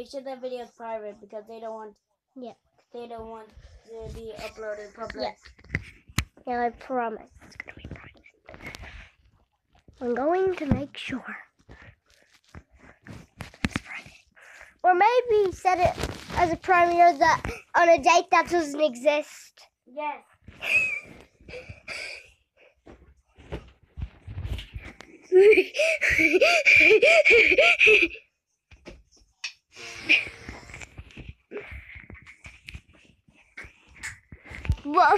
make sure that video is private because they don't want. Yeah. They don't want to be uploaded public. Yeah, I promise. It's gonna be private. I'm going to make sure it's private. Or maybe set it as a private that on a date that doesn't exist. Yes. Well,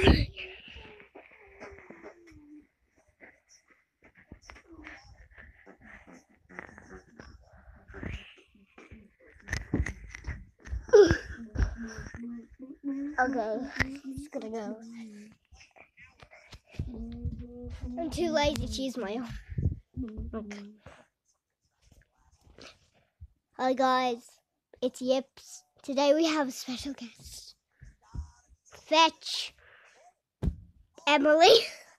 okay, just gonna go. I'm too lazy to use my own. Okay. Hi guys, it's Yips. Today we have a special guest. Fetch Emily.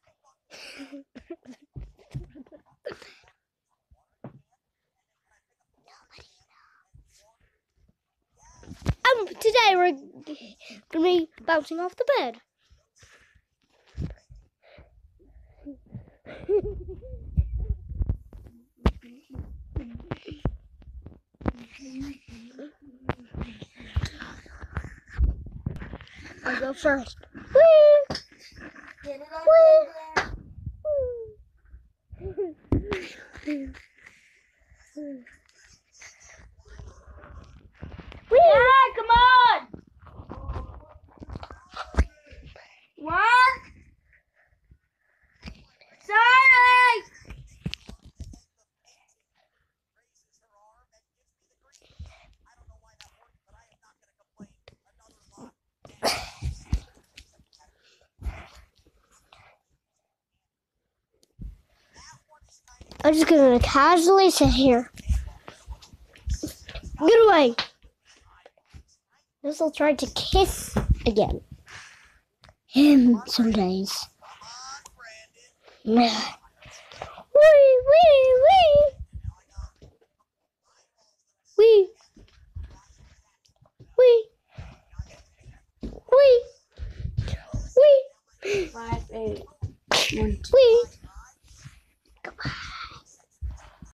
Today we're gonna be bouncing off the bed. I'll go first. Whee! Get it on Whee! Yeah, come on! What? Sorry! I'm just gonna casually sit here. Get away! This will try to kiss again. Him some days. Wee wee!